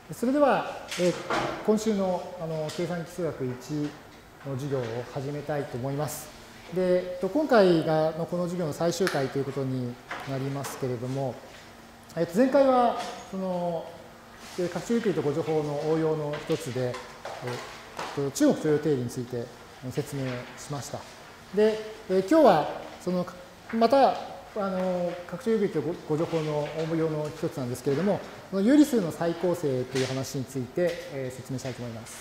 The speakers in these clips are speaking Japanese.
それでは、今週の計算基数学1の授業を始めたいと思います。で、今回がこの授業の最終回ということになりますけれども、前回はその拡張ゆっくりと誤助法の応用の一つで、中国徴用定理について説明しました。で、今日はそのまた拡張ゆっくりと誤助法の応用の一つなんですけれども、有理数の再構成という話について説明したいと思います。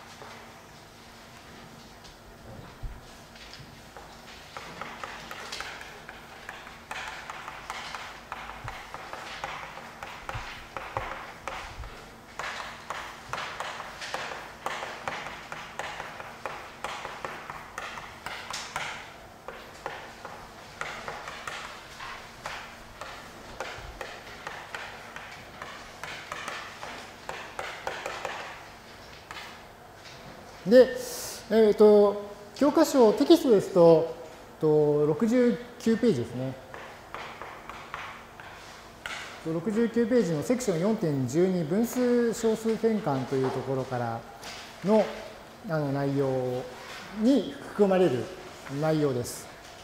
で、教科書、テキストですと、69ページですね。69ページのセクション 4.12 分数小数転換というところからの内容に含まれる内容です。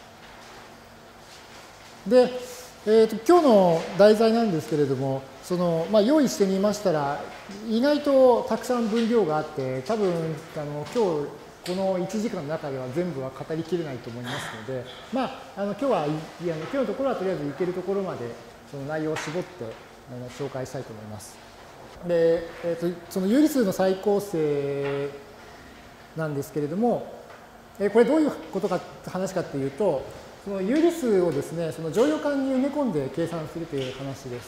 で、今日の題材なんですけれども、用意してみましたら、意外とたくさん分量があって、多分今日この1時間の中では全部は語りきれないと思いますので、今日のところはとりあえずいけるところまでその内容を絞って紹介したいと思います。で、その有理数の再構成なんですけれども、これどういう話かっていうと、その有理数をですね、その乗用感に埋め込んで計算するという話です。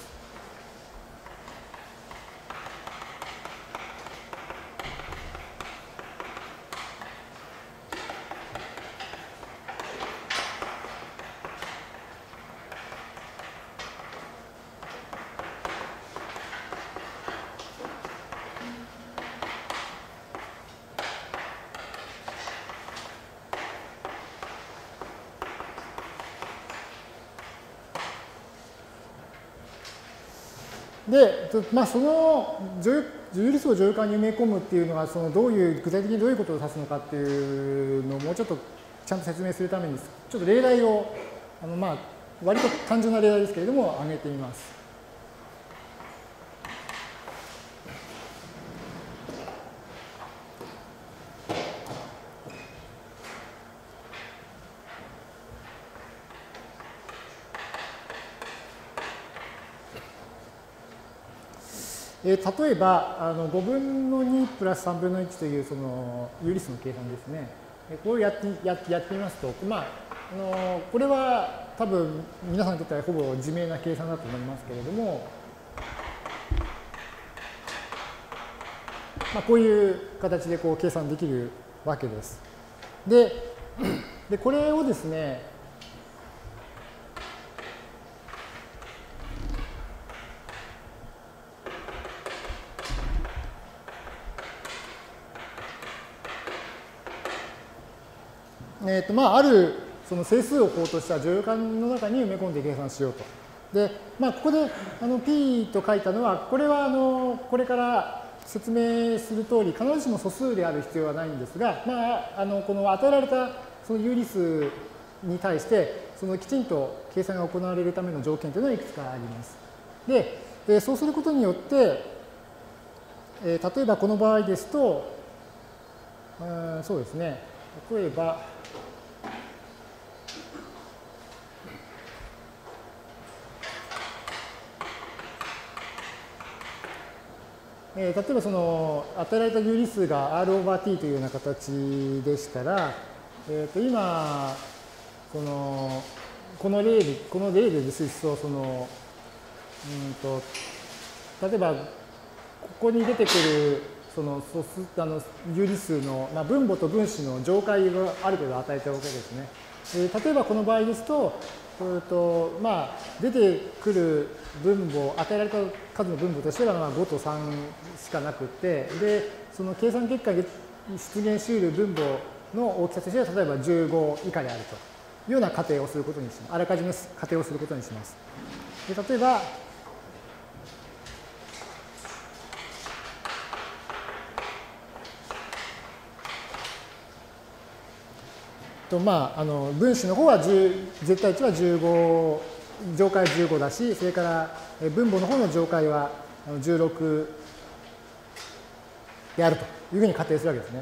で、その有理数を乗用感に埋め込むっていうのは、具体的にどういうことを指すのかっていうのをもうちょっとちゃんと説明するために、ちょっと例題を、割と単純な例題ですけれども、挙げてみます。例えば5分の2プラス3分の1というその有理数の計算ですね。これをやってみますと、これは多分皆さんにとってはほぼ自明な計算だと思いますけれども、こういう形で計算できるわけです。で、これをですね、あるその整数を項とした乗用感の中に埋め込んで計算しようと。で、ここでP と書いたのは、これはこれから説明する通り、必ずしも素数である必要はないんですが、この与えられたその有理数に対して、きちんと計算が行われるための条件というのはいくつかあります。で、そうすることによって、例えばこの場合ですと、そうですね、例えば、例えば与えられた有理数が R オーバー T というような形でしたら、今、この例でですと、例えば、ここに出てくる有理数の、分母と分子の上階がある程度与えたわけですね。例えばこの場合ですと、出てくる分母、与えられた数の分母としては5と3しかなくて、で、その計算結果に出現し得る分母の大きさとしては、例えば15以下であるというような仮定をすることにします。あらかじめ仮定をすることにします。で、例えば、 分子の方は絶対値は15、上階15だし、それから分母の方の上階は16であるというふうに仮定するわけですね。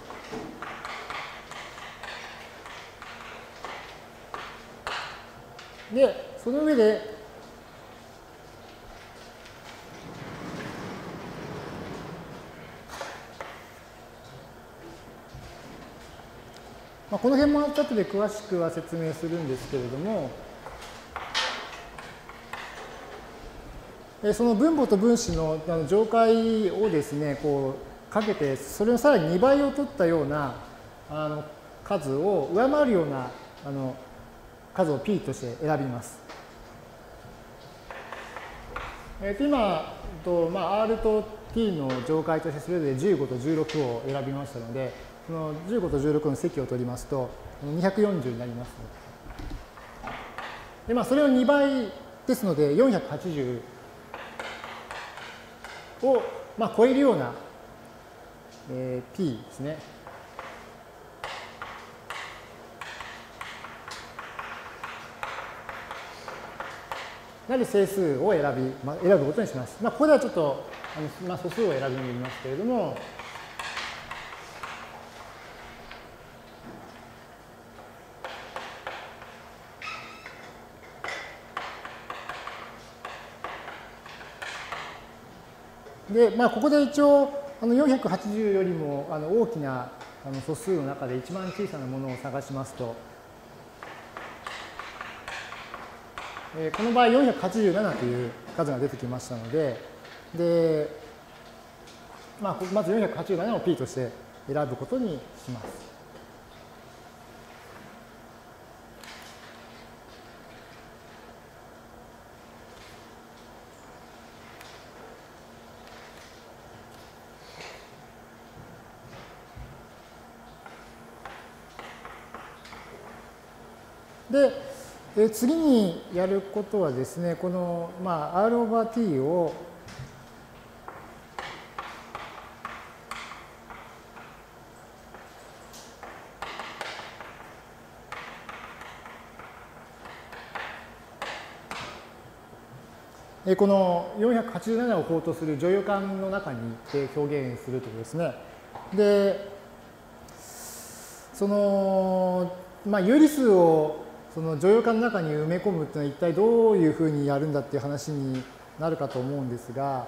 で、その上で、この辺も後で詳しくは説明するんですけれども、その分母と分子の上階をですね、こうかけて、それのさらに2倍を取ったような数を上回るような数を P として選びます。今R と T の上階としてそれぞれ15と16を選びましたので、その15と16の積を取りますと240になります。で、それを2倍ですので480を超えるような、P ですね。なる整数を選ぶことにします。ここではちょっと素数を選びにますけれども、で、ここで一応480よりも大きな素数の中で一番小さなものを探しますと、この場合487という数が出てきましたので、まず487を P として選ぶことにします。で、次にやることはですね、この、R オーバー T をこの487を項とする乗用感の中に表現するというですね。で、その、有理数をその乗用感の中に埋め込むというのは一体どういうふうにやるんだっていう話になるかと思うんですが、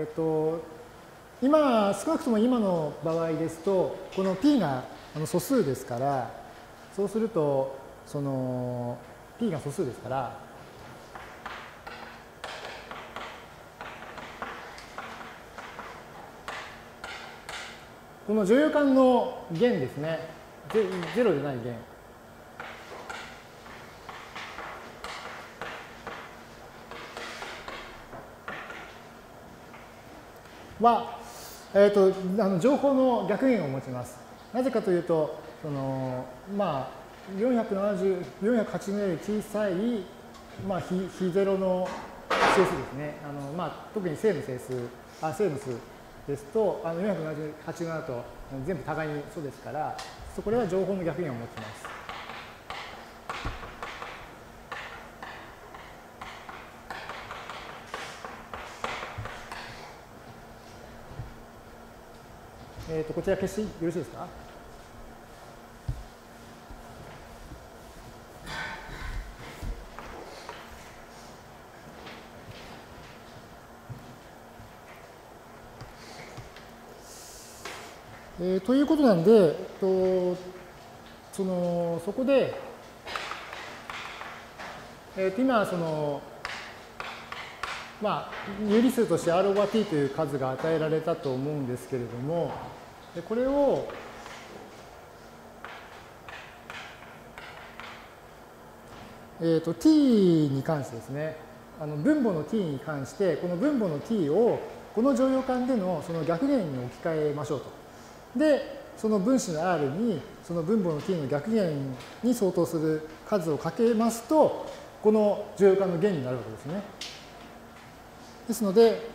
今、少なくとも今の場合ですと、この P が素数ですから、そうすると、その P が素数ですから、この乗用感の弦ですね、0でない弦。は、情報の逆弦を持ちます。なぜかというと、480より小さい、非ゼロの整数ですね。特に正の整数、正の数ですと、487と全部互いにそうですから、これは情報の逆弦を持ちます。こちら消してよろしいですか？ということなんで、そこで、今有理数として R オーバー T という数が与えられたと思うんですけれども、これをt に関してですね、分母の t に関して、この分母の t をこの乗用感でのその逆弦に置き換えましょうと。で、その分子の R にその分母の t の逆弦に相当する数をかけますと、この乗用感の弦になるわけですね。ですので、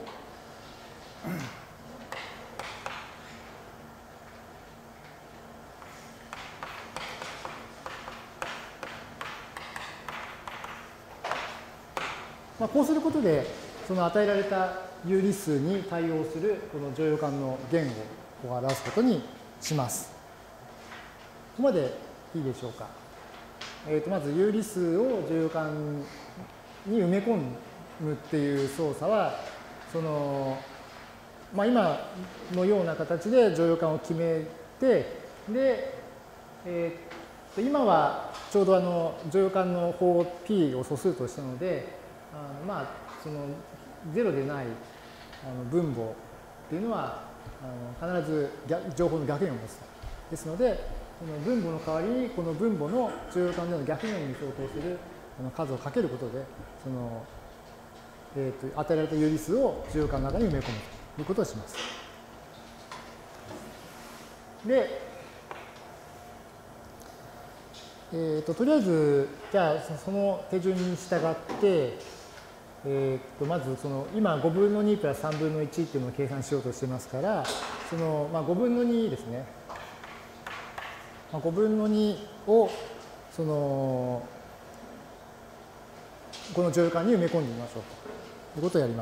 こうすることで、その与えられた有理数に対応するこの乗用感の弦を表すことにします。ここまでいいでしょうか。まず有理数を乗用感に埋め込むっていう操作は、その今のような形で乗用感を決めて、で、今はちょうど乗用感の法 P を素数としたので、その0でない分母っていうのは必ず情報の逆弦を持つと。ですので、この分母の代わりにこの分母の乗用感での逆弦に相当する数をかけることで、その与えられた有理数を乗用感の中に埋め込むということをします。で、とりあえず、じゃあその手順に従って、まずその今5分の2プラス3分の1っていうのを計算しようとしてますから、その5分の2ですね。5分の2をそのこの乗用感に埋め込んでみましょうということをやります。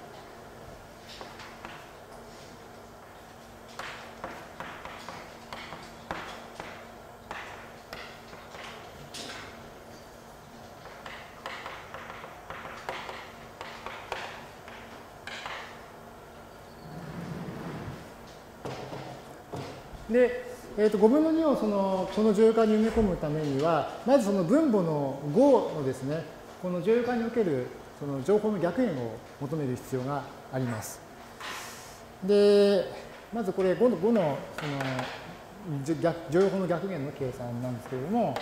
で、5分の2をこの乗用感に埋め込むためには、まずその分母の5のですね、この乗用感におけるその情報の逆弦を求める必要があります。で、まずこれ5のその乗用法の逆弦の計算なんですけれども、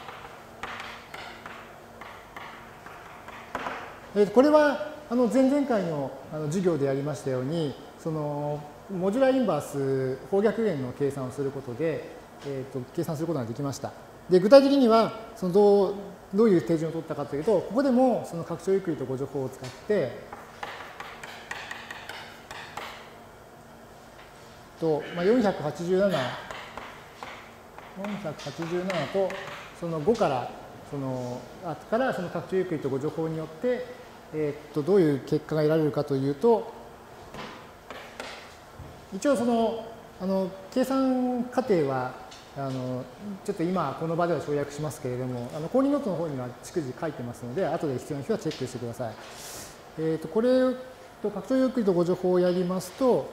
これは前々回の授業でやりましたように、そのモジュラインバース方逆弦の計算をすることで、計算することができました。で、具体的にはそのどういう手順を取ったかというと、ここでもその拡張ゆっくりと互助法を使って、487とその5からその拡張ゆっくりと互助法によって、どういう結果が得られるかというと、一応その計算過程はちょっと今この場では省略しますけれども、公認ノートの方には逐次書いてますので、後で必要な人はチェックしてください。これと拡張ゆっくりと互助法をやりますと、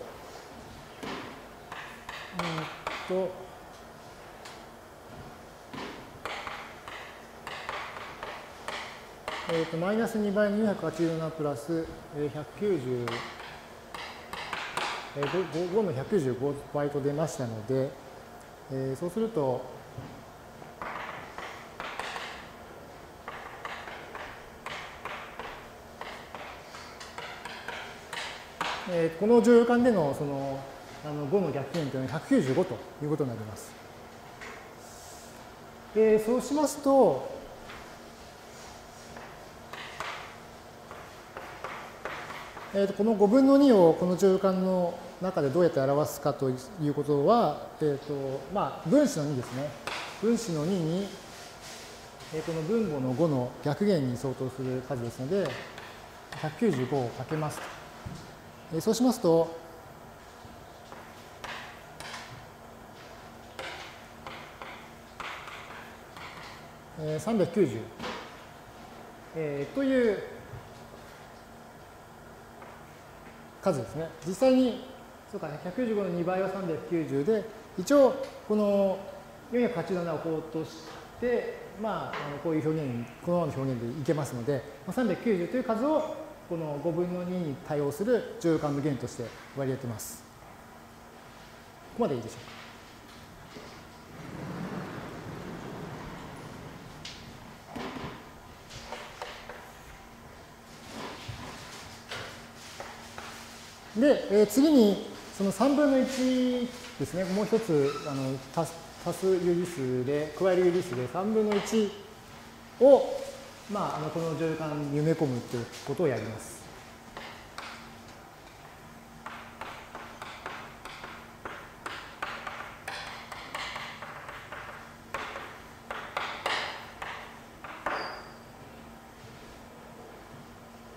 マイナス2倍の287プラス190、5の195倍と出ましたので、そうすると、この乗用感でのその5の逆弦というのは195ということになります。そうしますと、この5分の2をこの乗用感の中でどうやって表すかということは、分子の2ですね。分子の2に、この分母の5の逆弦に相当する数ですので、195をかけますと。そうしますと、390、という数ですね。実際に、そうか、195の2倍は390で、一応、この487をこうとして、こういう表現、このままの表現でいけますので、390という数をこの5分の2に対応する乗用感の弦として割り当てます。ここまでいいでしょうか。で、次にその3分の1ですね、もう一つ足す有理数で、加える有理数で3分の1を、この乗用感に埋め込むということをやります。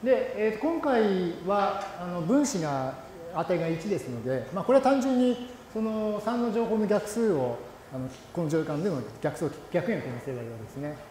で、今回は分子が値が1ですので、これは単純にその3の情報の逆数をこの乗感での逆数を逆円を決めすればいいわけですね。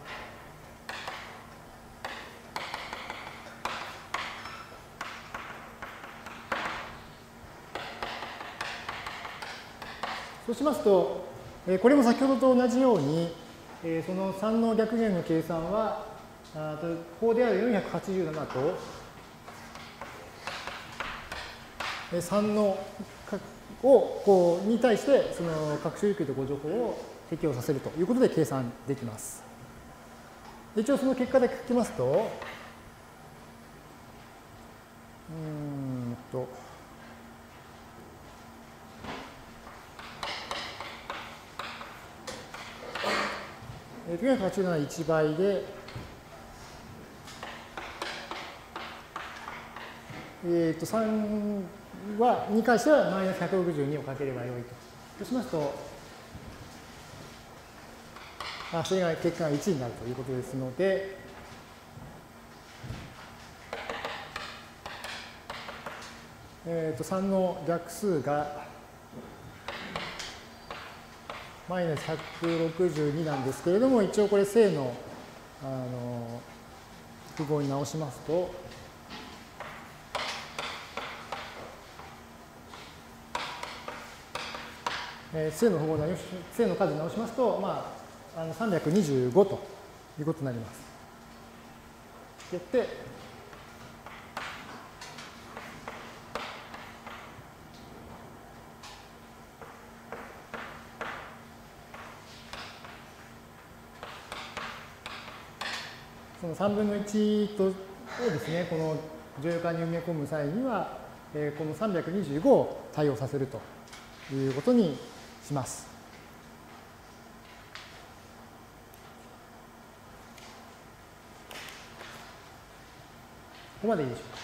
そうしますと、これも先ほどと同じように、その3の逆弦の計算は、項である487と、3のに対して、その各種有給とご情報を適用させるということで計算できます。一応その結果だけ書きますと、987は1倍で、3に関してはマイナス162をかければよいと。そうしますと、それが結果が1になるということですので、3の逆数がマイナス162なんですけれども、一応これ正の符号に直しますと、正の符号正の数に直しますと、325ということになります。で、その3分の1をですね、この乗用感に埋め込む際には、この325を対応させるということにします。ここまでいいでしょうか。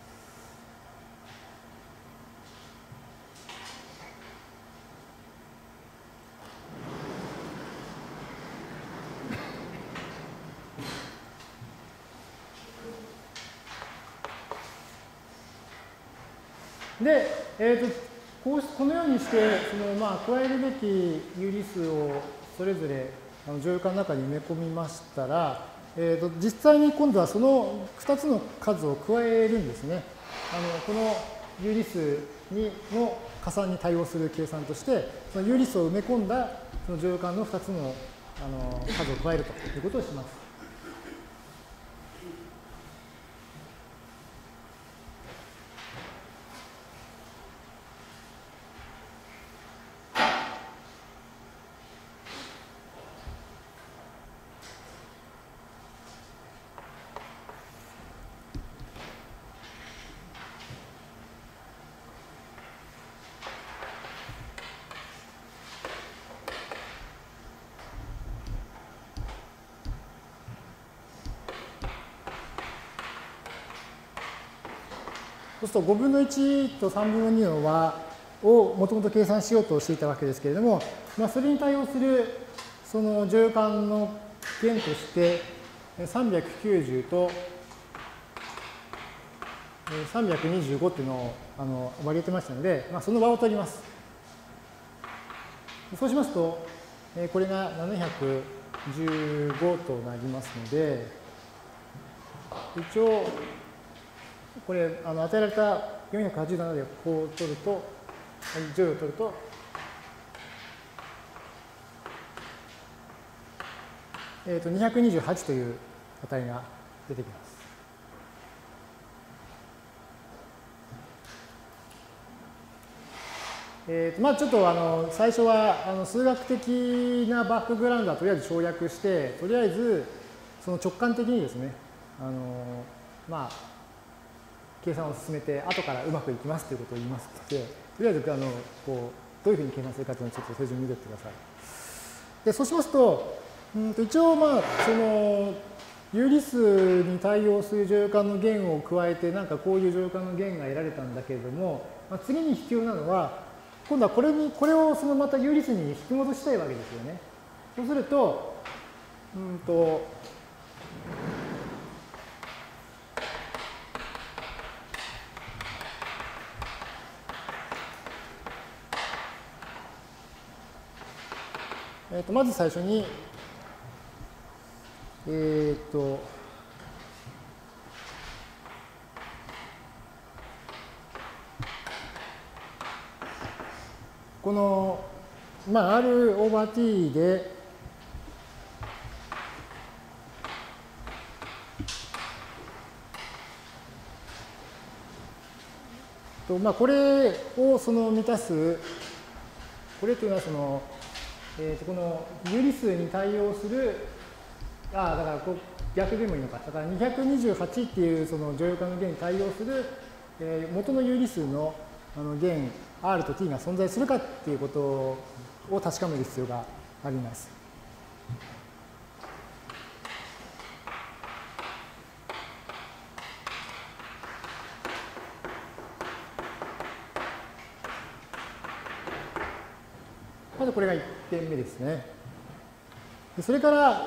で、このようにして、加えるべき有理数をそれぞれ乗用感の中に埋め込みましたら、実際に今度はその2つの数を加えるんですね。この有理数の加算に対応する計算として、その有理数を埋め込んだその乗用感の2つの数を加えるということをします。そうすると5分の1と3分の2の和をもともと計算しようとしていたわけですけれども、それに対応するその乗用感の弦として390と325っていうのを割り当てましたので、その和を取ります。そうしますと、これが715となりますので、一応、これ、与えられた487でこう取ると、10を取ると、228という値が出てきます。ちょっと最初は数学的なバックグラウンドはとりあえず省略して、とりあえずその直感的にですね、計算を進めて、後からうまくいきますということを言いますので、とりあえずどういうふうに計算するかというのをちょっとそれぞれ見てってください。で、そうしますと、一応その有理数に対応する乗用感の弦を加えて、こういう乗用感の弦が得られたんだけれども、次に必要なのは、今度はこれをそのまた有理数に引き戻したいわけですよね。そうすると、 まず最初に、この、R オーバー T で、これを満たす、これというのはこの有理数に対応する、だから逆でもいいのか。だから228っていう乗用感の弦に対応する、元の有理数の弦 R と T が存在するかっていうことを確かめる必要があります。まずこれが1点目ですね。それから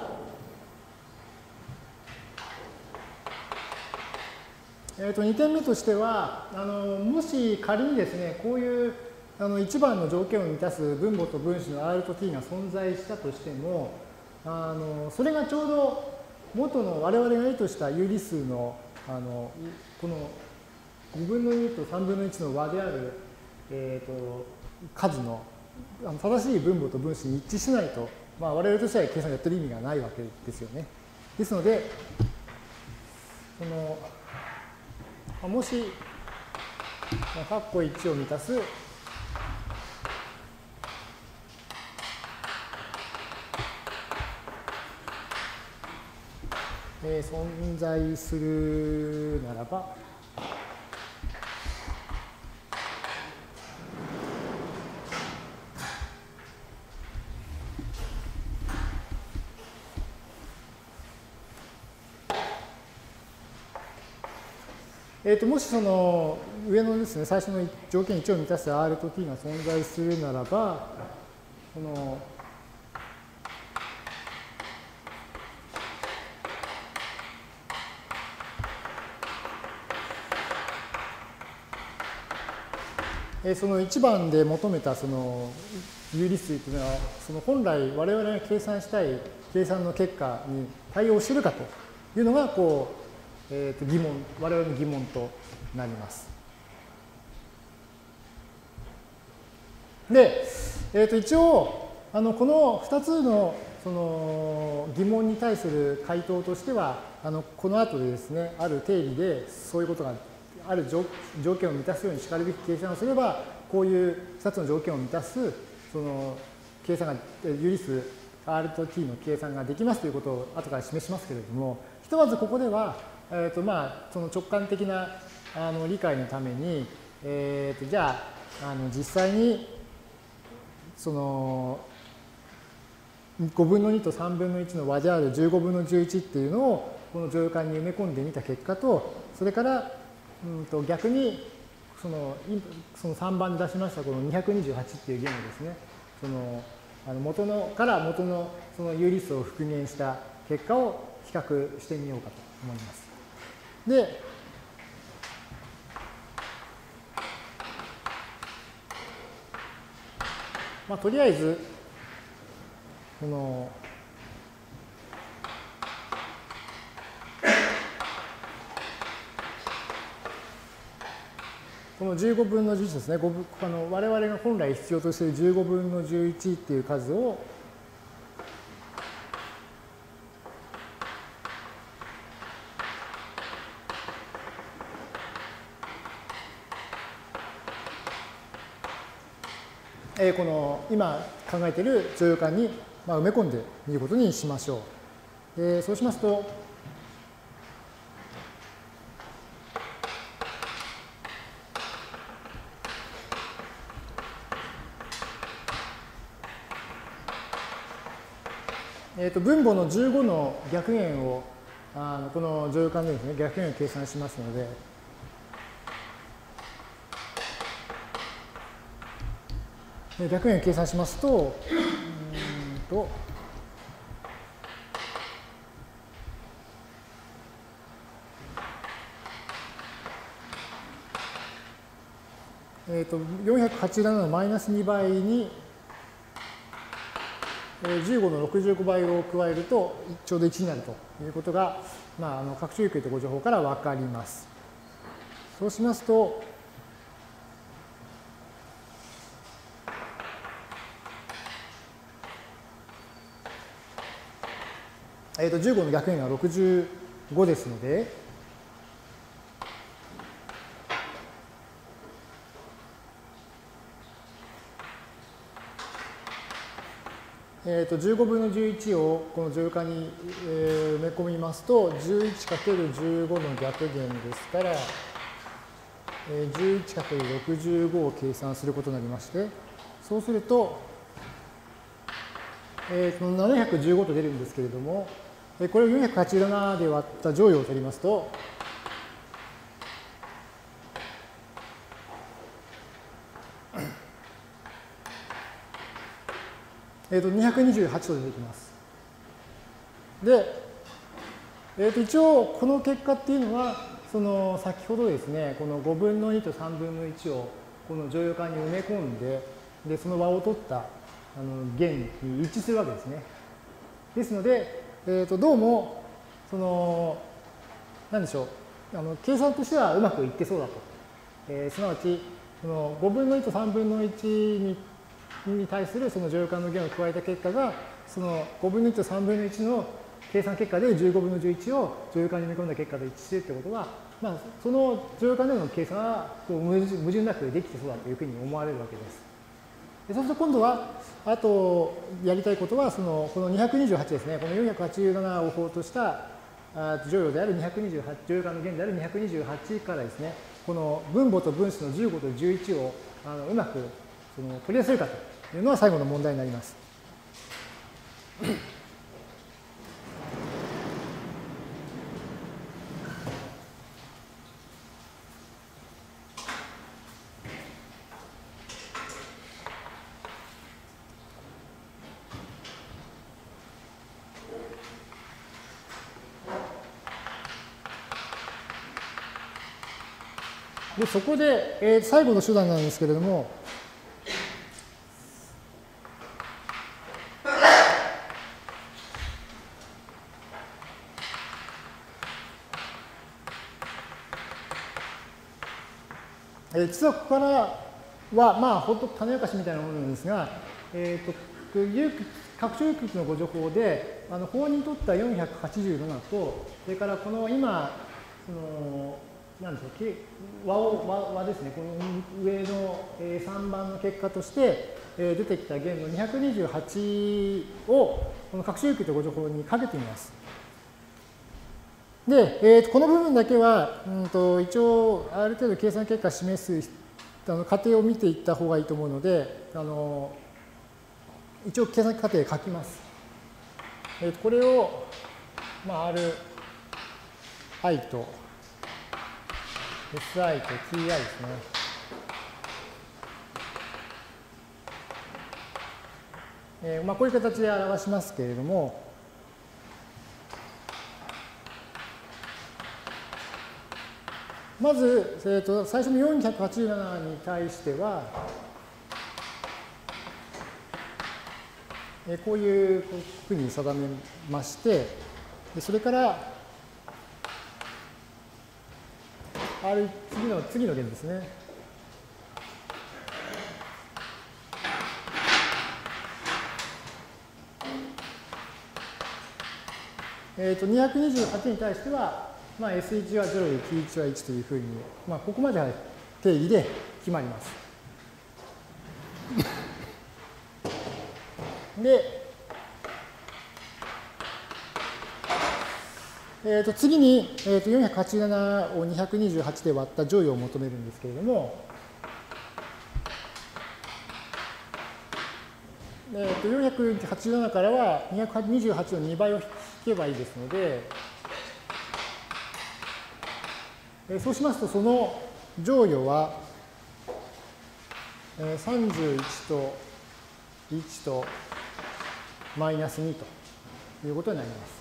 、2点目としては、もし仮にですね、こういう1番の条件を満たす分母と分子の R と T が存在したとしても、それがちょうど元の我々が意図した有理数の、この2分の2と3分の1の和である、数の正しい分母と分子に一致しないと、我々としては計算をやってる意味がないわけですよね。ですので、もし、括弧1を満たす存在するならば、もし上のですね、最初の条件1を満たす R と T が存在するならば、その1番で求めた有理数というのは、本来我々が計算したい計算の結果に対応しているかというのが疑問、我々の疑問となります。で、一応この2つの疑問に対する回答としては、この後でですね、ある定理でそういうことがある条件を満たすようにしかるべき計算をすれば、こういう2つの条件を満たす計算が有理数 R と T の計算ができますということを後から示しますけれども、ひとまずここではその直感的な理解のために、じゃあ実際に5分の2と3分の1の和である15分の11っていうのをこの乗用感に埋め込んでみた結果と、それから逆にその3番で出しましたこの228っていう弦をですね、元のその有理数を復元した結果を比較してみようかと思います。で、とりあえずこの15分の11ですね、我々が本来必要としている15分の11っていう数をこの今考えている乗用感に埋め込んでみることにしましょう。そうしますと、分母の15の逆弦をこの乗用感でですね、逆弦を計算しますので、逆弦を計算しますと、487のマイナス2倍に、 15の65倍を加えるとちょうど1になるということが、拡張有給とご情報から分かります。そうしますと、15の逆円が65ですので、15分の11をこの乗用感に埋め込みますと、11×15 の逆弦ですから、11×65 を計算することになりまして、そうすると、715と出るんですけれども、これを487で割った乗用を取りますと、228と出てきます。で、一応この結果っていうのは、先ほどですね、この5分の2と3分の1をこの乗用感に埋め込んで、その和を取った弦に一致するわけですね。ですので、どうも、何でしょう、計算としてはうまくいってそうだと。すなわち、5分の2と3分の1に対するその乗用感の弦を加えた結果が、その5分の1と3分の1の計算結果で15分の11を乗用感に埋め込んだ結果と一致しているということは、その乗用感での計算は矛盾なくできてそうだというふうに思われるわけです。そうすると今度は、あとやりたいことは、この228ですね、この487を法とした乗用である228、乗用感の弦である228からですね、この分母と分子の15と11をうまく取り出せるかというのは最後の問題になります。でそこで、最後の手段なんですけれども、実はここからは、ほんと種明かしみたいなものなんですが、拡張有機のご情報で、法にとった487と、それからこの今、なんでしょう、和ですね、この上の3番の結果として出てきた弦の228をこの拡張有機とご情報にかけてみます。で、この部分だけは、一応ある程度計算結果を示す過程を見ていった方がいいと思うので、一応計算過程書きます。これを、Ri とSI と TI ですね。こういう形で表しますけれども、まず、最初の487に対しては、こういうふうに定めまして、それから、次の弦ですね。228に対しては、S1 は0で T1 は1というふうに、ここまでは定義で決まります。で、次に、487を228で割った乗用を求めるんですけれども、487からは228の2倍を引けばいいですので、そうしますと、その乗用は31と1とマイナス2ということになります。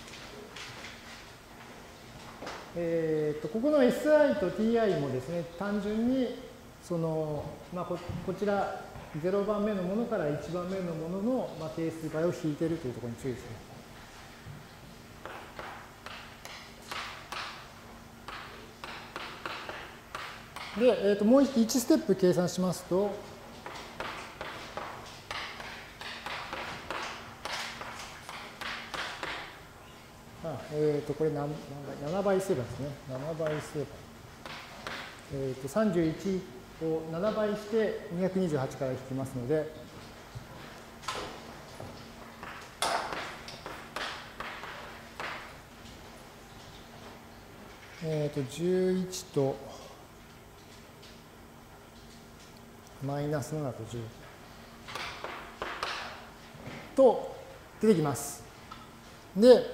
ここの SI と TI もですね、単純にこちら 0番目のものから1番目のものの、定数解を引いているというところに注意ですね。で、もう1ステップ計算しますと、これ7倍すればですね。7倍すれば。31を7倍して228から引きますので、11とマイナス7と10と出てきます。で、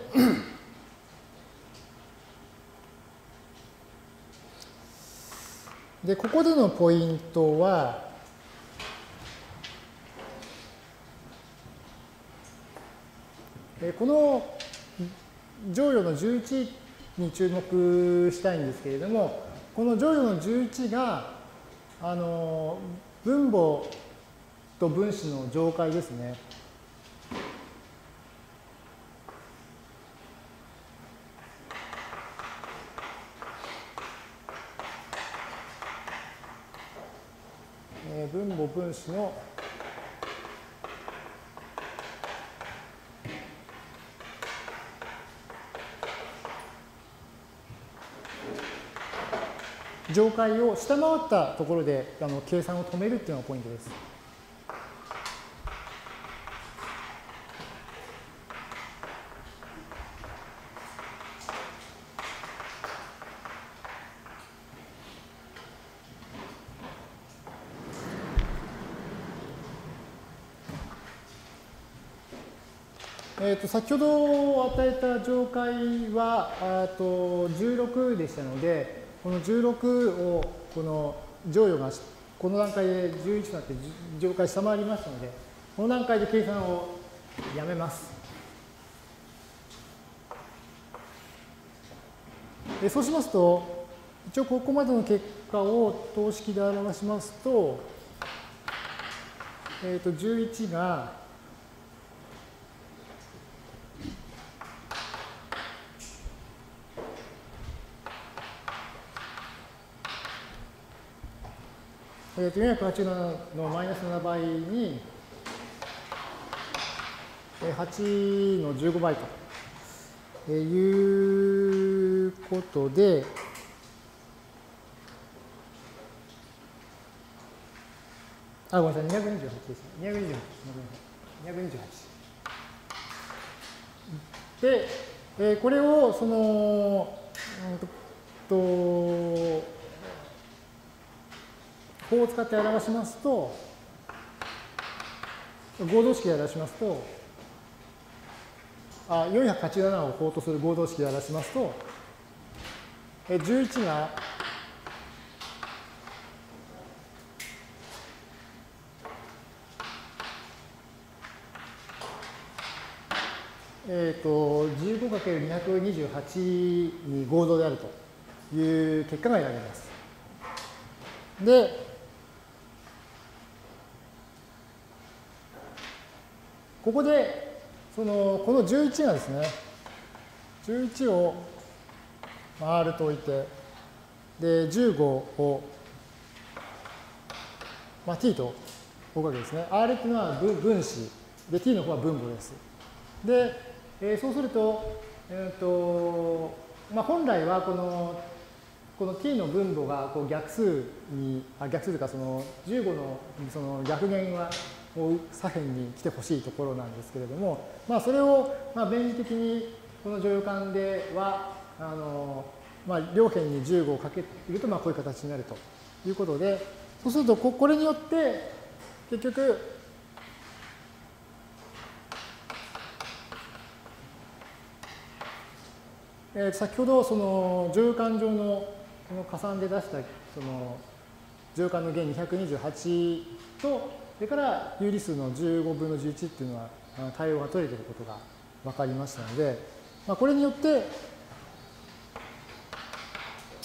ここでのポイントは、この乗与の11に注目したいんですけれども、この乗与の11が、分母と分子の上階ですね。分母分子の上階を下回ったところで計算を止めるっていうのがポイントです。先ほど与えた上階は16でしたので、この16をこの乗与がこの段階で11となって上階下回りましたので、この段階で計算をやめます。そうしますと、一応ここまでの結果を等式で表しますと、11が487のマイナス7倍に8の15倍ということで、ごめんなさい、228です。228。で、これをその、こう使って表しますと、合同式で表しますと、487を項とする合同式で表しますと、11が15×228 に合同であるという結果が得られます。で、ここでこの11がですね、11を R と置いて、で15を、t と置くわけですね。R っていうのは分子で t の方は分母です。で、そうすると、本来はこの t の分母がこう逆数というかその15のその逆減は左辺に来てほしいところなんですけれども、それを便利的にこの乗用感では両辺に15をかけるとこういう形になるということで、そうするとこれによって結局先ほどその乗用感上のこの加算で出したその乗用感の弦228とそれから有理数の15分の11っていうのは対応が取れていることが分かりましたので、これによって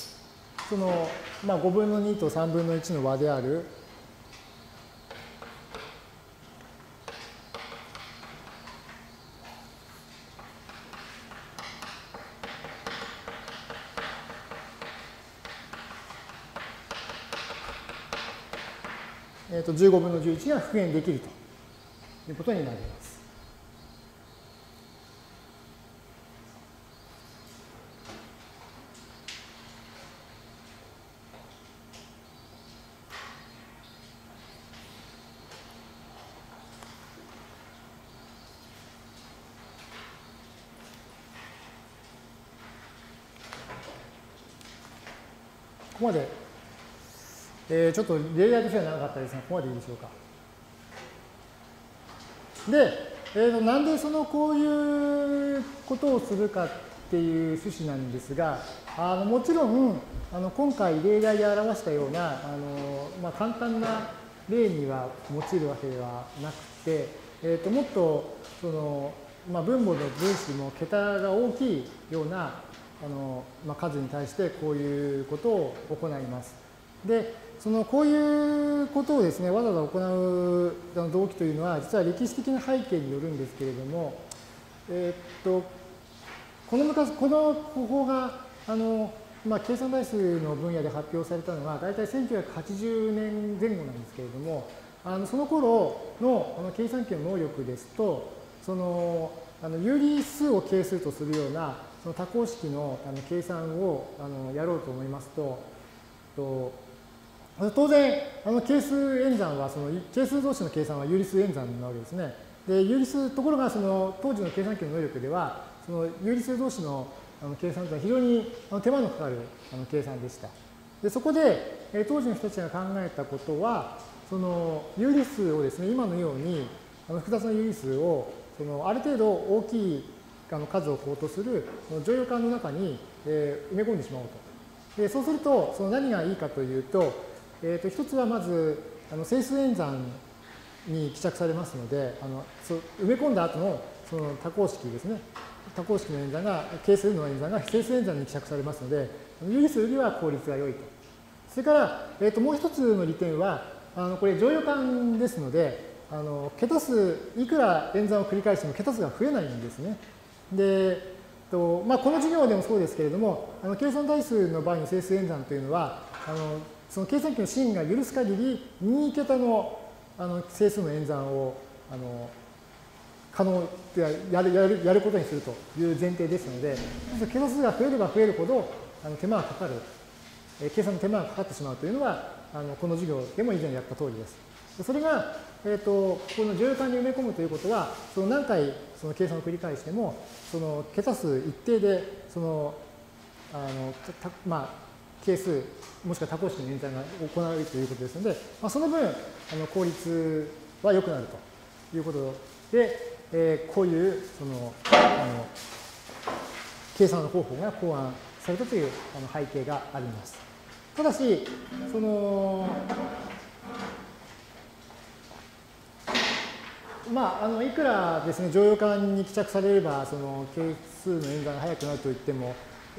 その5分の2と3分の1の和である 15分の11が復元できるということになります。ここまで、ちょっと例題としては長かったですが、ここまでいいでしょうか。で、なんでこういうことをするかっていう趣旨なんですが、もちろん今回例題で表したような簡単な例には用いるわけではなくて、もっと分母の分子も桁が大きいような数に対してこういうことを行います。で、こういうことをですね、わざわざ行う動機というのは、実は歴史的な背景によるんですけれども、この方法が計算代数の分野で発表されたのは、大体1980年前後なんですけれども、その頃の計算機の能力ですと、有理数を係数とするようなその多項式の計算をやろうと思いますと、当然係数演算は係数同士の計算は有理数演算なわけですね。で、ところが当時の計算機の能力では有理数同士の計算というのは非常に手間のかかる計算でした。で、そこで当時の人たちが考えたことは、有理数をですね、今のように複雑な有理数をある程度大きい数を項とする乗用感の中に埋め込んでしまおうと。で、そうすると何がいいかというと、一つはまず整数演算に帰着されますので、埋め込んだ後の多項式ですね、多項式の演算が、係数の演算が整数演算に帰着されますので、有理数よりは効率が良いと。それから、もう一つの利点は、これ乗用感ですので、桁数、いくら演算を繰り返しても桁数が増えないんですね。で、この授業でもそうですけれども、計算代数の場合の整数演算というのは、その計算機の真が許す限り2桁の整数の演算を可能でやることにするという前提ですので、桁数が増えれば増えるほど手間がかかる、計算の手間がかかってしまうというのは、この授業でも以前やった通りです。それが、この乗用感に埋め込むということは、何回計算を繰り返しても、桁数一定で、係数、もしくは多項式の演算が行われるということですので、その分、効率は良くなるということで、こういう計算の方法が考案されたという背景があります。ただし、いくらですね、乗用感に帰着されれば、係数の演算が速くなるといっても、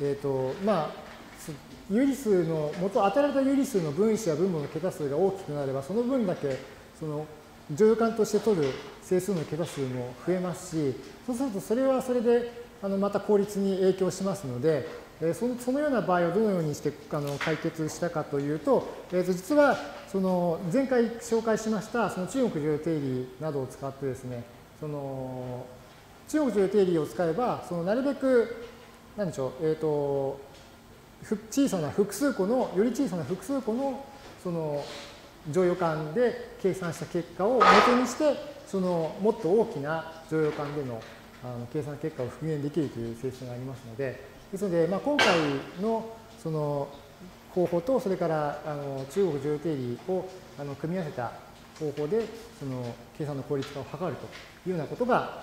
有理数の、与えられた有理数の分子や分母の桁数が大きくなれば、その分だけ、乗用感として取る整数の桁数も増えますし、そうするとそれはそれで、また効率に影響しますので、そのような場合をどのようにして解決したかというと、実は前回紹介しました中国乗用定理などを使ってですね、中国乗用定理を使えばなるべく何でしょう、小さな複数個のより小さな複数個の乗用感で計算した結果を元にしてもっと大きな乗用感での計算結果を復元できるという性質がありますので、ですので、今回の方法と、それから中国乗用定理を組み合わせた方法で、計算の効率化を図るというようなことが、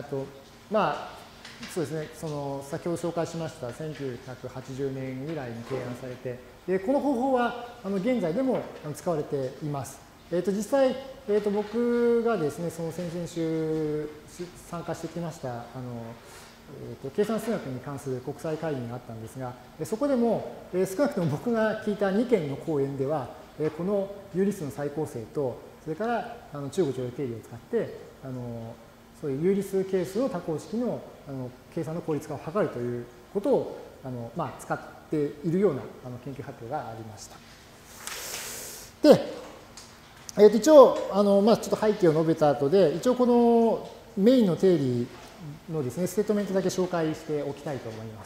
そうですね、先ほど紹介しました1980年ぐらいに提案されて、でこの方法は現在でも使われています。実際、僕がですね、先々週参加してきました計算数学に関する国際会議があったんですが、そこでも少なくとも僕が聞いた2件の講演では、この有理数の再構成と、それから中国乗用定理を使って、そういう有理数係数の多項式の計算の効率化を図るということを使っているような研究発表がありました。で、 一応ちょっと背景を述べた後で、一応このメインの定理のですね、ステートメントだけ紹介しておきたいと思います。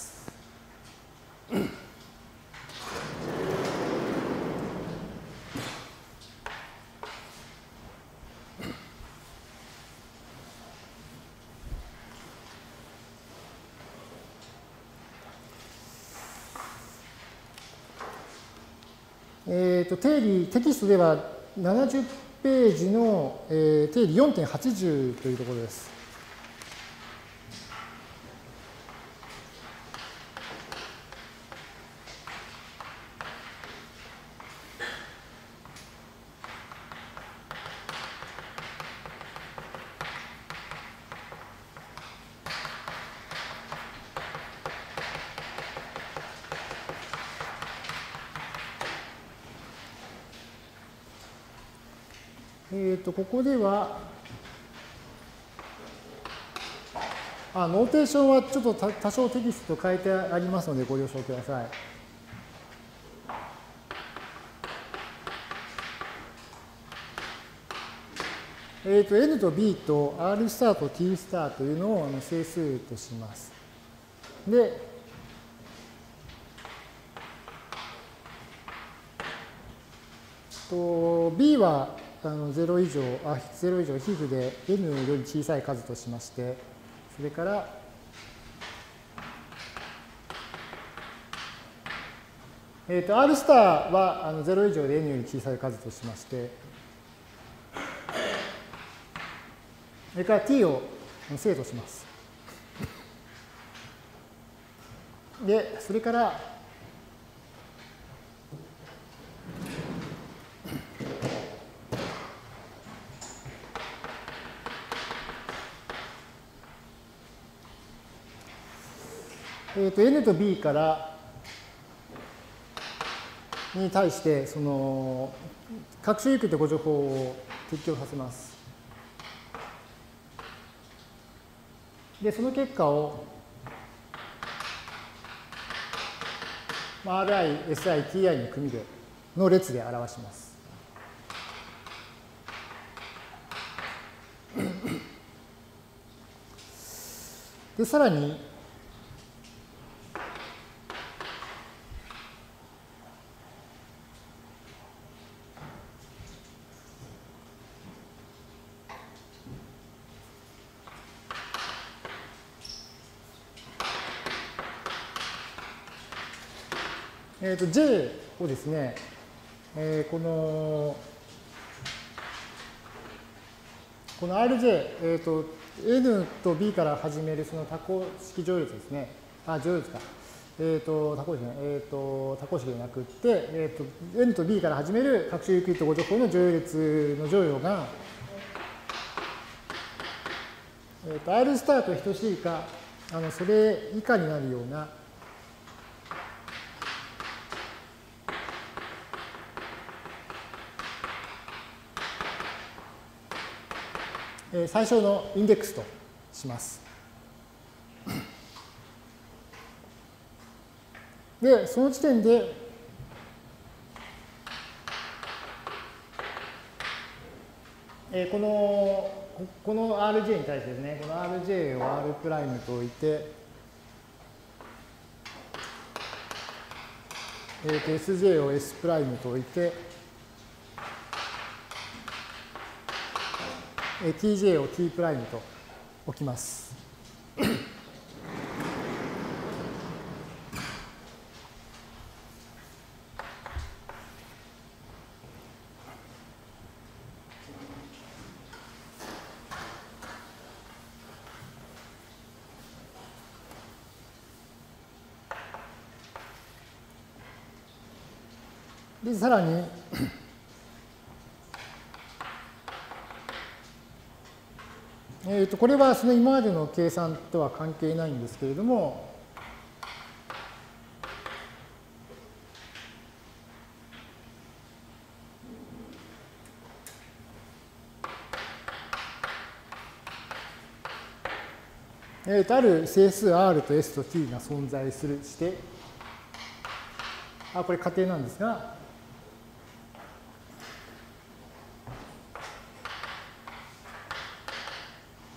定理、テキストでは70ページの、定理 4.80 というところです。ここでは、ノーテーションはちょっと多少テキスト変えてありますのでご了承ください。N と B と R スターと T スターというのを整数とします。で、B は0以上皮膚で N より小さい数としまして、それから、R スターは0以上で N より小さい数としまして、それから T を正とします。で、それから、N と B からに対して、各種有機とご情報を適用させます。で、その結果を、Ri、Si、Ti の組の列で表します。で、さらに、J をですね、この RJ、N と B から始めるその多項式乗列ですね。乗列か。多項式ね。多項式でなくって、N と B から始める各種有機とご情報の乗列の乗与が、R スターと等しいか、それ以下になるような、最小のインデックスとします。で、その時点で、この Rj に対してですね、この Rj を R' と置いて、Sj を S' と置いて、Tj を T' と置きます。で、さらに、これはその今までの計算とは関係ないんですけれども、ある整数 R と S と T が存在して、これ仮定なんですが、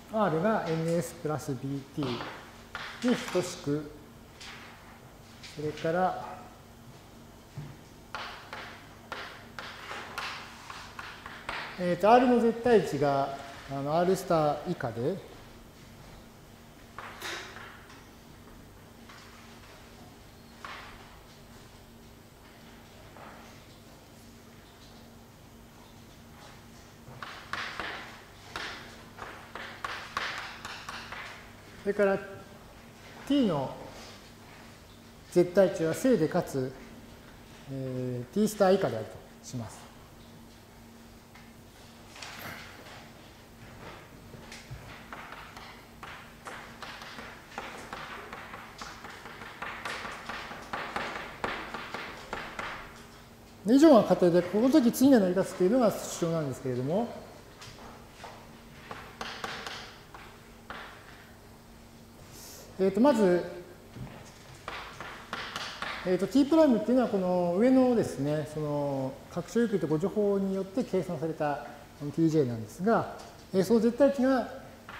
R が ns プラス bt に等しく、それから、R の絶対値がR スター以下で、それから t の絶対値は正でかつ、t スター以下であるとします。以上が仮定で、この時次が成り立つというのが主張なんですけれども、まず、t プライムっていうのはこの上のですね、その拡張有機と互助法によって計算された tj なんですが、その絶対値が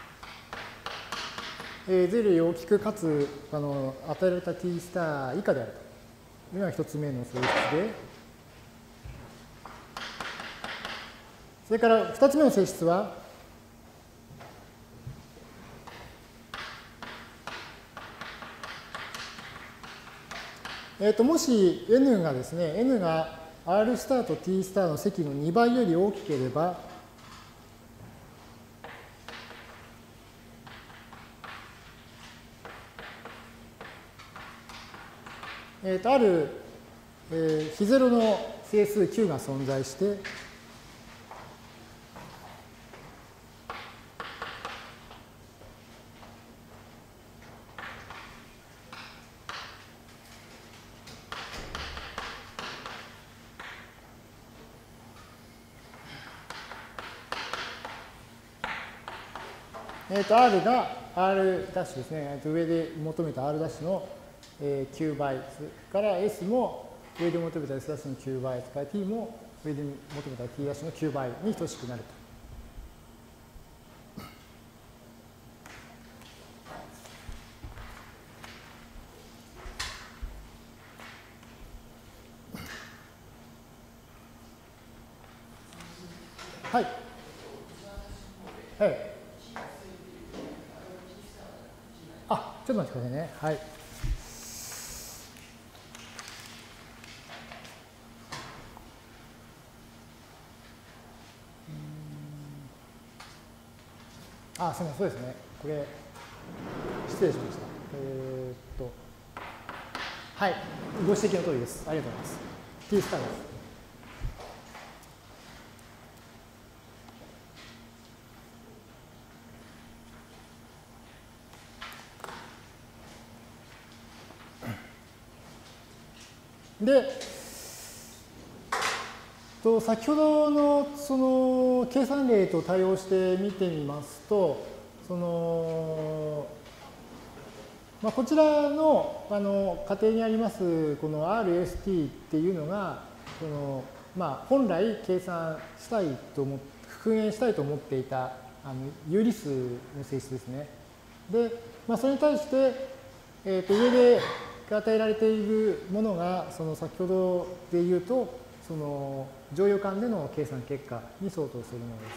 0より大きくかつ与えられた t スター以下であるというのが一つ目の性質で、それから二つ目の性質は、もし n がですね、n が R スターと t スターの積の2倍より大きければ、ある、非ゼロの整数 q が存在して、R が R' ですね、上で求めた R' の9倍、それから S も上で求めた S' の9倍、それから T も上で求めた T' の9倍に等しくなると。はい。はい。あ、ちょっと待ってくださいね。はい。あ、すみません、そうですね。これ、失礼しました。はい。ご指摘の通りです。ありがとうございます。T スターです。で、先ほどのその計算例と対応して見てみますと、こちらの仮定にありますこの RST っていうのが本来計算したいと復元したいと思っていた有理数の性質ですね。で、それに対して、上で与えられているものが先ほどで言うと乗用感での計算結果に相当するものです。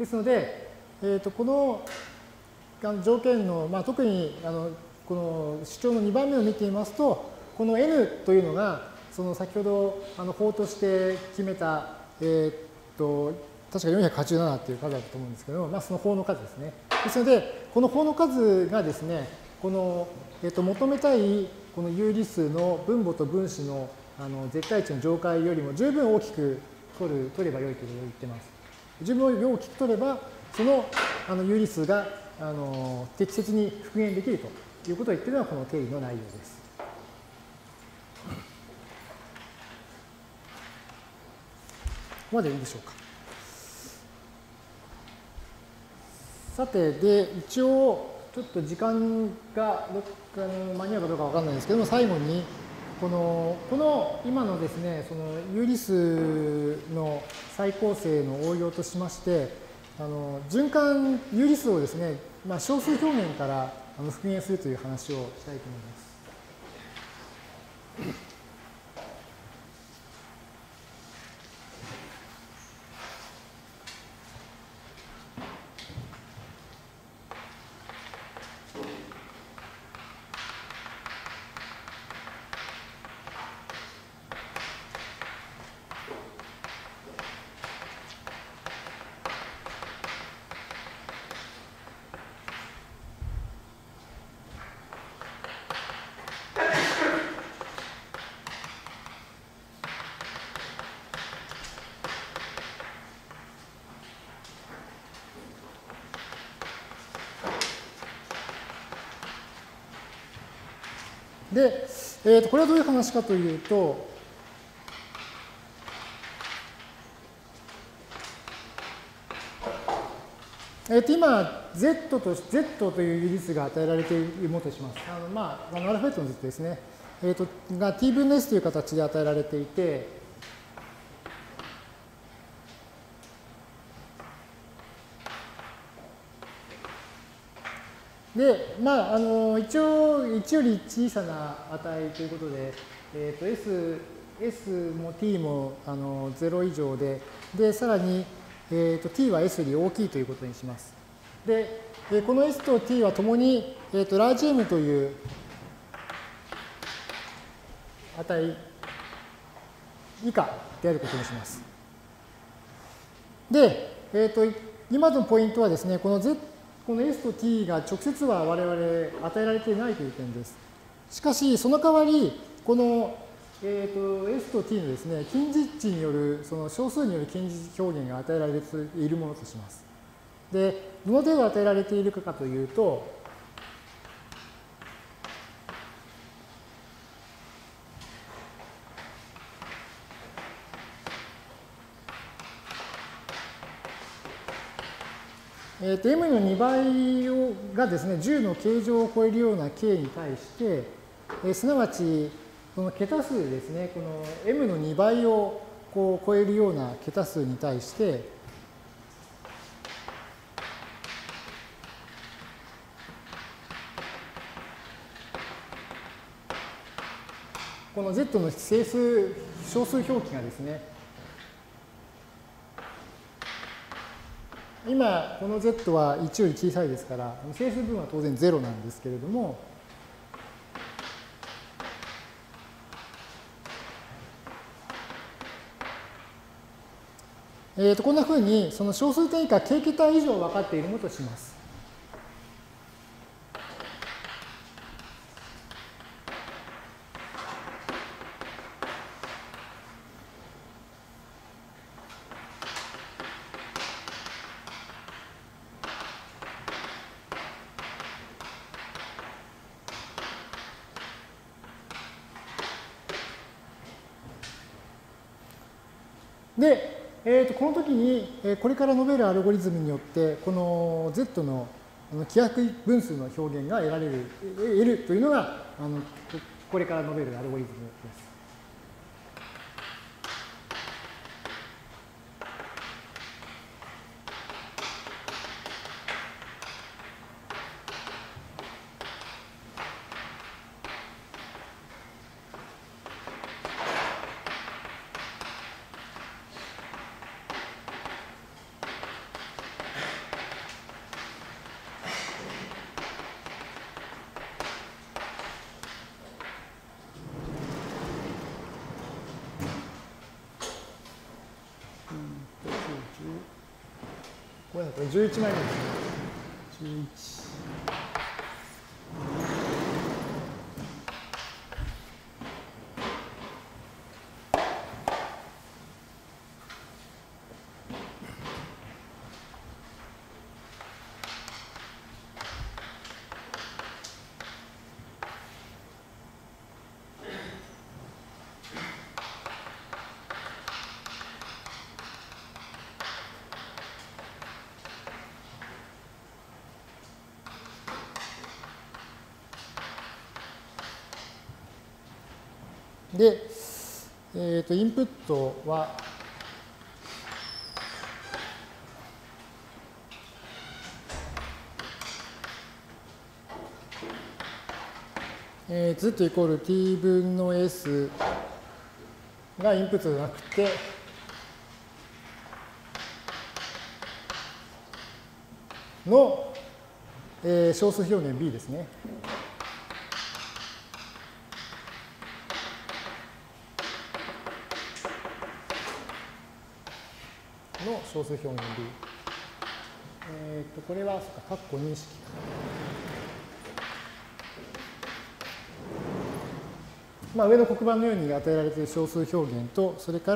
ですので、この条件の、特にこの主張の2番目を見てみますと、この n というのが先ほど法として決めた、確か487っていう数だったと思うんですけど、その法の数ですね。ですので、この法の数がですね、この、求めたいこの有理数の分母と分子の絶対値の上階よりも十分大きく取ればよいということを言っています。十分大きく取れば、その有理数が適切に復元できるということを言っているのがこの定理の内容です。ここまでいいでしょうか。さて、で、一応、ちょっと時間が間に合うかどうかわかんないんですけども、最後に、この今のですね、その有理数の再構成の応用としまして、 循環有理数をですね、小数表現から復元するという話をしたいと思います。で、これはどういう話かというと、今、Z という有理数が与えられているものとします。アルファベットの Z ですね。が t 分の s という形で与えられていて、で、一応、1より小さな値ということで、S も t も0以上で、さらに、t は s より大きいということにします。で、この s と t はともに、ラージ M という値以下であることにします。で、今のポイントはですね、この S と t が直接は我々与えられていないという点です。しかし、その代わり、この、S と t のですね、近似値による、その小数による近似値表現が与えられているものとします。で、どの程度与えられているかというと、m の2倍がですね、10の形状を超えるような k に対して、すなわち、この桁数ですね、この m の2倍をこう超えるような桁数に対して、この z の整数、小数表記がですね、今、この z は1より小さいですから、整数分は当然0なんですけれども、こんなふうに、その小数点以下、k 桁以上分かっているものとします。で、この時に、これから述べるアルゴリズムによって、この z の規約分数の表現が得るというのが、これから述べるアルゴリズムです。これだと11枚目ですね。11。で、インプットは、 z イコール t 分の s がインプットじゃなくて、の、小数表現 b ですね。の小数表現 b。これは、括弧認識。まあ、上の黒板のように与えられている小数表現と、それから、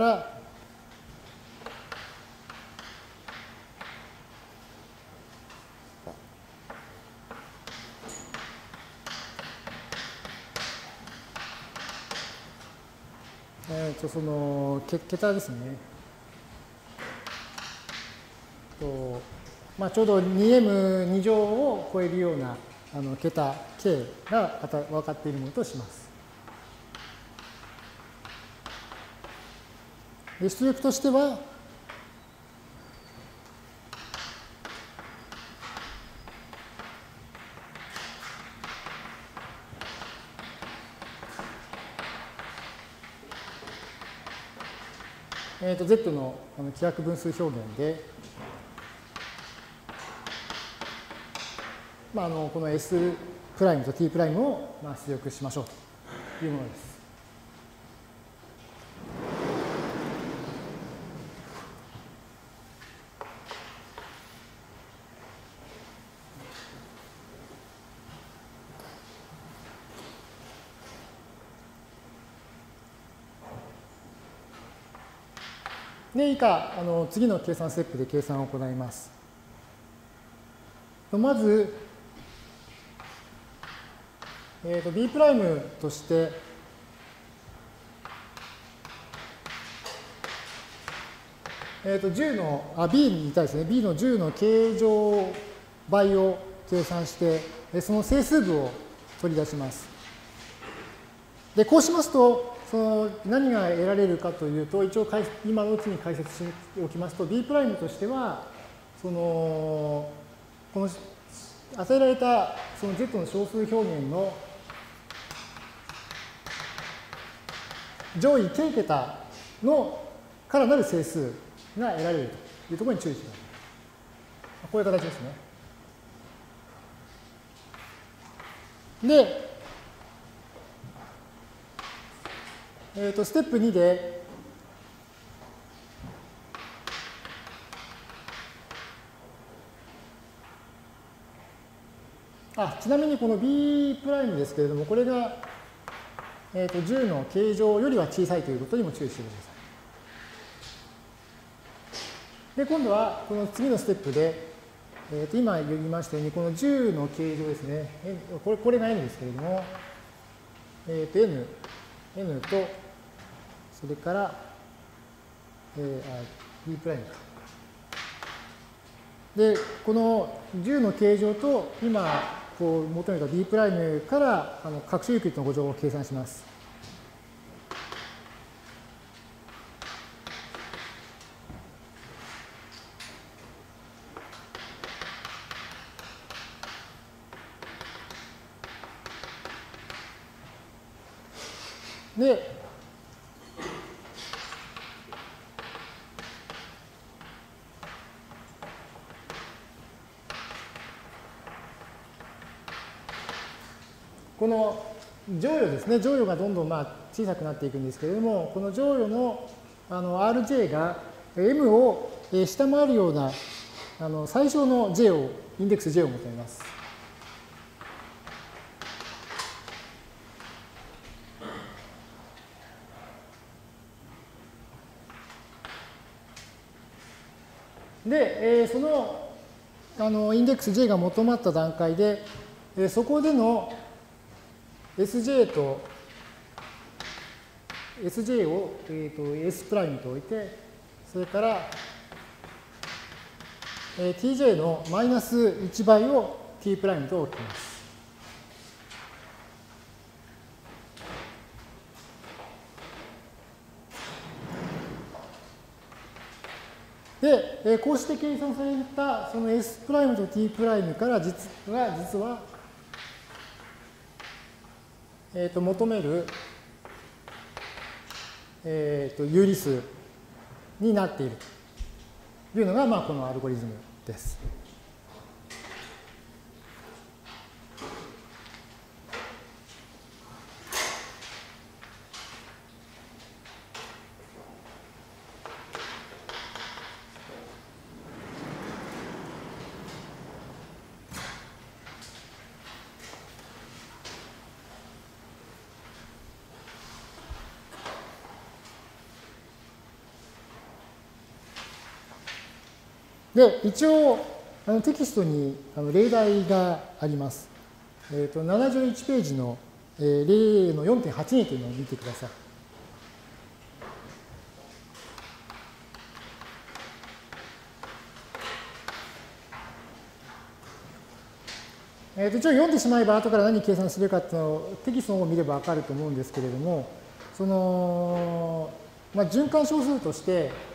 その桁ですね。まあ、ちょうど 2m2 乗を超えるような桁 k が分かっているものとします。で出力としては、z の規約分数表現で、まあ、この s プライムと t プライムを出力しましょうというものです。で、以下、次の計算ステップで計算を行います。まず、b' として、10の、b に対してね、b の10の形状倍を計算して、その整数部を取り出します。で、こうしますと、その何が得られるかというと、一応今のうちに解説しておきますと、b' としては、この与えられたその z の小数表現の上位 k 桁のからなる整数が得られるというところに注意してください。こういう形ですね。で、ステップ2で、ちなみにこの b' ですけれども、これが、10の形状よりは小さいということにも注意してください。で、今度はこの次のステップで、今言いましたように、この10の形状ですね。これが n ですけれども、n と、それから、b' か。で、この10の形状と、今、こう求めた b' から各種ユークリッドの誤乗を計算します。で、この乗与ですね、乗与がどんどん小さくなっていくんですけれども、この乗与のrj が m を下回るような最小の j を、インデックス j を求めます。で、そのインデックス j が求まった段階で、そこでのsj と sj を、s' と置いて、それから、tj のマイナス1倍を t' と置きます。で、こうして計算されたその s' と t' から実は、 求める、有理数になっているというのが、このアルゴリズムです。で、一応、テキストに例題があります。71ページの例の 4.82 というのを見てください。一応読んでしまえば後から何計算するかっていうのをテキストを見れば分かると思うんですけれども、その、循環小数として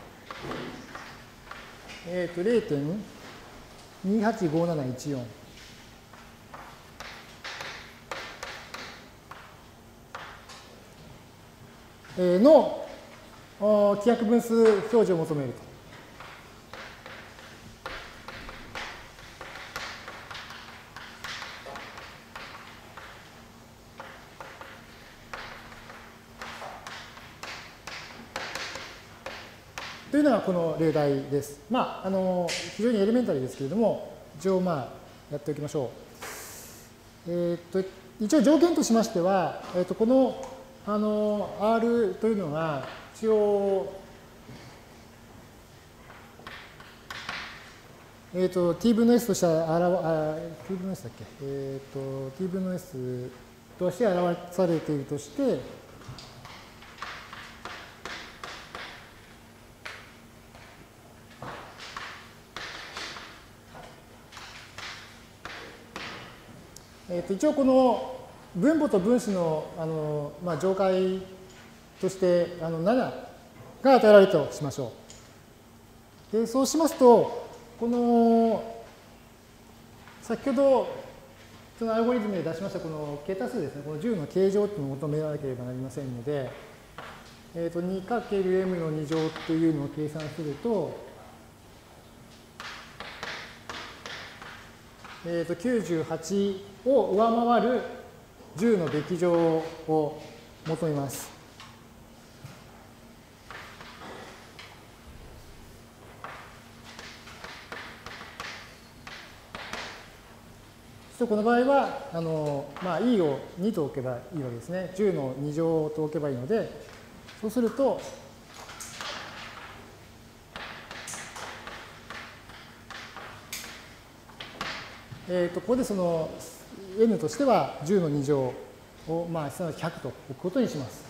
、0.285714 の規約分数表示を求めると。というのがこの例題です。非常にエレメンタリーですけれども、一応やっておきましょう。一応条件としましては、このR というのが一応t 分の s としてt 分の s だっけt 分の s として表されているとして、一応この分母と分子の上階として7が与えられるとしましょう。でそうしますと、この先ほどそのアルゴリズムで出しましたこの桁数ですね、この10の形状というのを求めなければなりませんので、2×m の2乗というのを計算すると、98を上回る10のべき乗を求めます。この場合はe を2と置けばいいわけですね。10の2乗と置けばいいので、そうすると、ここでその n としては10の2乗をすなわち100と置くことにします。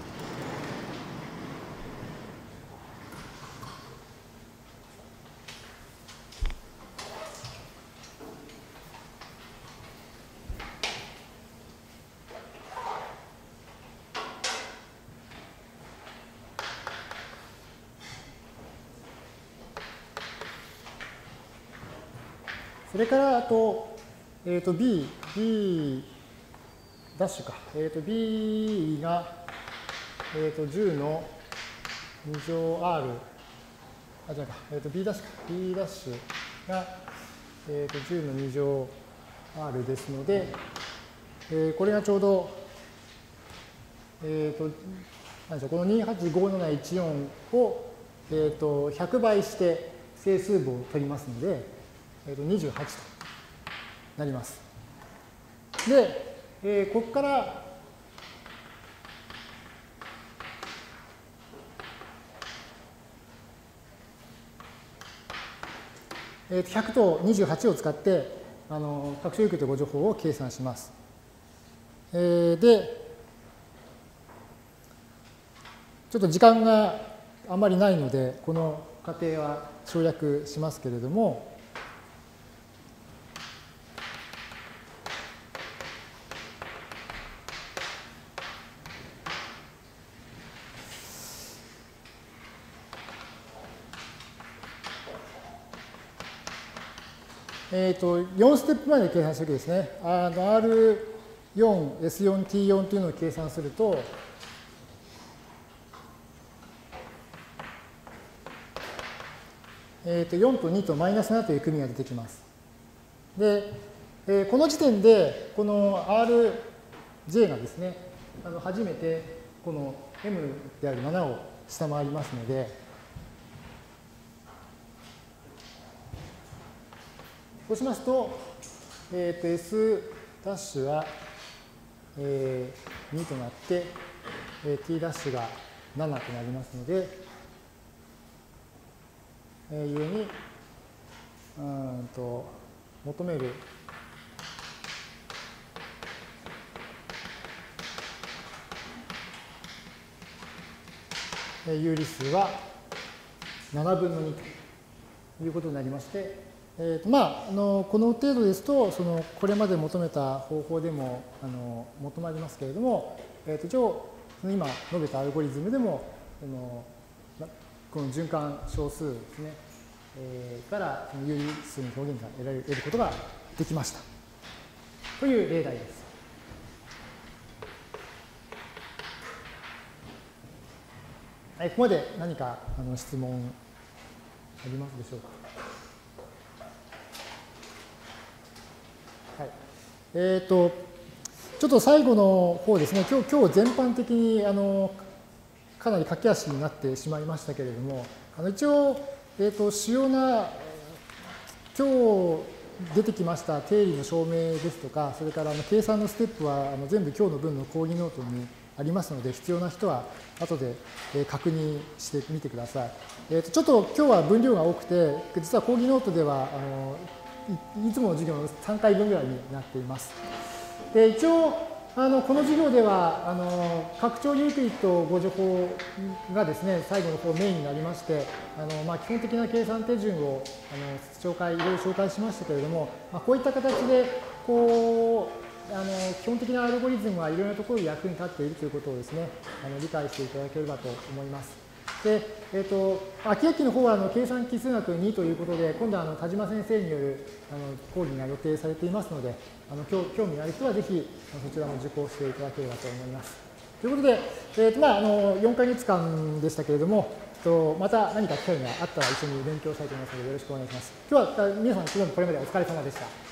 それからあと、B ダッシュか。B が、10の2乗 R、じゃあか、B ダッシュか。B ダッシュが、10の2乗 R ですので、これがちょうど、何でしょう、この285714を、100倍して整数部を取りますので、28となります。で、ここから、100と28を使って、拡張有給とご情報を計算します。で、ちょっと時間があまりないので、この過程は省略しますけれども、4ステップまで計算するわけですね。R 4S4T4 というのを計算すると、4と2とマイナス7という組が出てきます。で、この時点で、この Rj がですね、初めてこの M である7を下回りますので、そうしますと、S' は、2となって、T' が7となりますので、故に求める有理数は7分の2ということになりまして、この程度ですと、これまで求めた方法でも求まりますけれども、一応、今述べたアルゴリズムでも、この循環小数ですね、から有理数の表現が得ることができました。という例題です。ここまで何か質問ありますでしょうか。はい。ちょっと最後の方ですね、今日全般的にかなり駆け足になってしまいましたけれども、一応、主要な今日出てきました定理の証明ですとか、それから計算のステップは全部今日の分の講義ノートにありますので、必要な人は後で確認してみてください。ちょっと今日は分量が多くて、実は講義ノートではいつもの授業の3回分ぐらいになっています。で、一応、この授業では拡張ユークリッド互助法がですね、最後の方メインになりまして、基本的な計算手順をいろいろ紹介しましたけれども、こういった形で基本的なアルゴリズムはいろいろなところで役に立っているということをですね、理解していただければと思います。で、秋学期の方は計算奇数学2ということで、今度は田島先生による講義が予定されていますので、興味がある人はぜひそちらも受講していただければと思います。ということで、4ヶ月間でしたけれども、また何か機会があったら一緒に勉強したいと思いますので、よろしくお願いします。今日は皆さん、これまでお疲れ様でした。